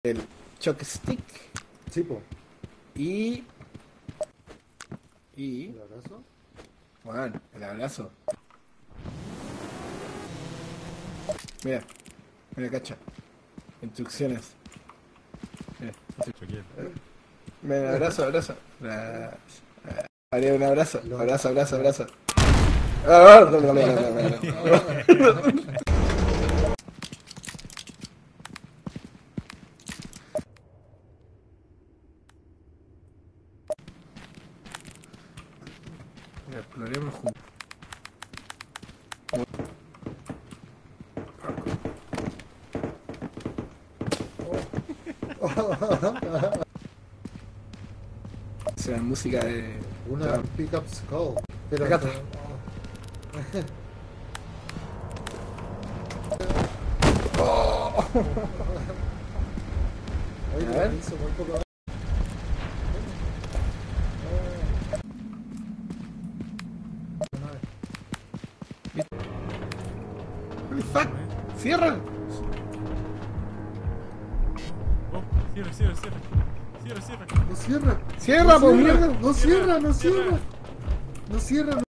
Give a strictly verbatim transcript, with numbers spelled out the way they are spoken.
el Chopstick Sí, po. y... Y... ¿El abrazo? Bueno, el abrazo. Mira, mira, cacha. Instrucciones. Mira, Choqueta. mira, abrazo, abrazo. La- Haría un abrazo, abrazo, abrazo, abrazo. Exploremos juntos. Es la música de... Una pickup skull. Pero Acá está. Oye, A ver. me hizo muy poco. Holy fuck, cierra. Oh, cierra, cierra, cierra. Cierra, cierra. No cierra. Cierra, no pues cierra, mierda. no cierra, no Cierra. cierra. No cierra.